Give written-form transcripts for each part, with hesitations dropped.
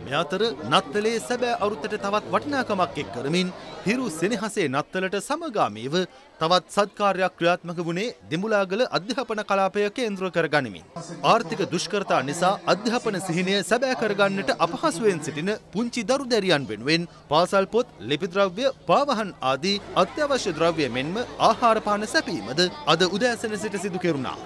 මේ අතර නත්තලේ සැබෑ අරුතට තවත් වටිනාකමක් එක් කරමින් හිරු සෙනෙහසේ නත්තලට සමගාමීව තවත් සත්කාරයක් ක්‍රියාත්මක වුණේ දෙඹුලාගල අධ්‍යාපන කලාපය කේන්ද්‍ර කරගනිමින්. ආර්ථික දුෂ්කරතා නිසා අධ්‍යාපන සිහිනය සැබෑ කරගන්නට අපහසුවෙන් සිටින පුංචි දරු දැරියන් වෙනුවෙන් පාසල් පොත්, ලිපි ද්‍රව්‍ය, පාවහන් ආදී අත්‍යවශ්‍ය ද්‍රව්‍ය මෙන්ම ආහාර පාන සැපීමද අද උදෑසන සිට සිදු කෙරුණා.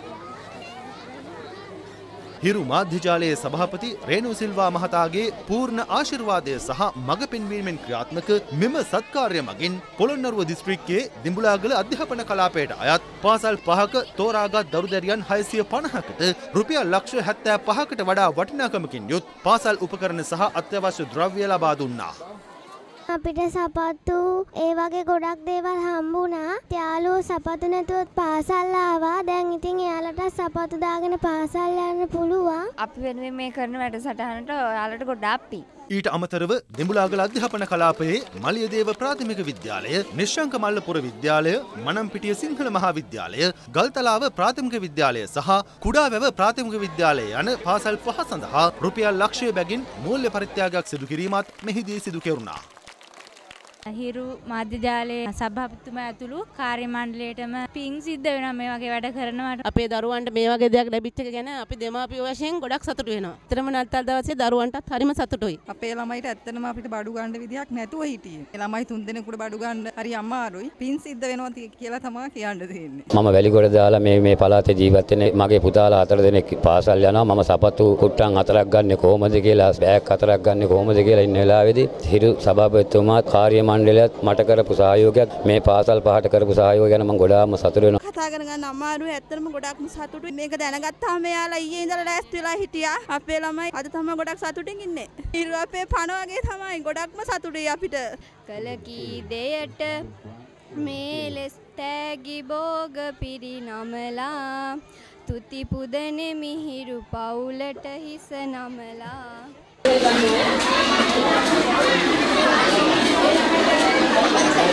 හිරු මාධ්‍යජාලයේ සභාපති රේණු සිල්වා මහතාගේ පූර්ණ ආශිර්වාදය සහ මඟ පෙන්වීමෙන් ක්‍රියාත්මක මෙම සත්කාර්ය මගින් පොළොන්නරුව දිස්ත්‍රික්කයේ දිඹුලාගල අධ්‍යාපන කලාපයට අයත් පාසල් 5ක තෝරාගත් දරුදැරියන් 650කට රුපියල් ලක්ෂ 75කට වඩා වටිනාකමකින් යුත් පාසල් උපකරණ සහ අත්‍යවශ්‍ය ද්‍රව්‍ය ලබා දුන්නා. අපිට සපත්තු ඒ වගේ ගොඩක් දේවල් හම්බුණා. යාළුවෝ සපත්තු නැතුව පාසල් ආවා. දැන් ඉතින් එයාලට සපත්තු දාගෙන පාසල් යන්න පුළුවන්. අපි වෙනුවෙන් මේ කරන වැඩසටහනට ඔයාලට ගොඩාක් පිං. ඊට අමතරව දෙඹුලාගල අධ්‍යාපන කලාපයේ මලියදේව ප්‍රාථමික විද්‍යාලය, නිශ්ශංක මල්ලපුර විද්‍යාලය, මනම්පිටිය සිංහල මහා විද්‍යාලය, ගල්තලාව ප්‍රාථමික විද්‍යාලය සහ කුඩාවැව ප්‍රාථමික විද්‍යාලය යන පාසල් 5 සඳහා රුපියල් ලක්ෂය බැගින් මූල්‍ය පරිත්‍යාගයක් සිදු කිරීමත් මෙහිදී සිදු කෙරුණා. හිරු මාධ්‍යජාලයේ සභාපතිතුමා ඇතුළු කාර්ය මණ්ඩලයටම පිං සිද්ධ වෙනවා මේ වගේ වැඩ කරනවට. අපේ දරුවන්ට මේ වගේ දෙයක් ලැබිච්ච එක ගැන අපි දෙමාපියෝ වශයෙන් ගොඩක් සතුටු වෙනවා. ඊතරම නත්තල් දවසේ දරුවන්ටත් හරිම සතුටුයි. අපේ ළමයිට ඇත්තටම අපිට බඩු ගන්න විදියක් නැතුව හිටියේ. ඒ ළමයි 3 දෙනෙකුට බඩු ගන්න හරි අමාරුයි. පිං සිද්ධ වෙනවා කියලා තමයි කියන්න දෙන්නේ. මම වැලිගොඩ දාලා මේ පළාතේ ජීවත් වෙන මගේ පුතාලා 4 දෙනෙක් පාසල් යනවා. මම සපත්තු කුට්ටන් 4ක් ගන්න කොහොමද කියලා, බෑග් 4ක් ගන්න කොහොමද කියලා ඉන්න වෙලාවේදී හිරු සභාපතිතුමා කාර්ය මණ්ඩලයත් මට කරපු සහයෝගයක්, මේ පාසල් 5ට කරපු සහයෝගය ගැන මම ගොඩාක්ම සතුටු වෙනවා. කතා කරගන්න අමාරුයි. ඇත්තටම ගොඩක්ම සතුටුයි. මේක දැනගත්තාම එයාලා ඊයේ ඉඳලා ලෑස්ති වෙලා හිටියා. අපේ ළමයි අද තමයි ගොඩක් සතුටින් ඉන්නේ. හිරු අපේ පණ වගේ තමයි. ගොඩක්ම සතුටුයි අපිට. කලකී දෙයට මේලස් තෑගි බෝග පිරිනමලා තුති පුදනේ මිහිරු පවුලට හිස නමලා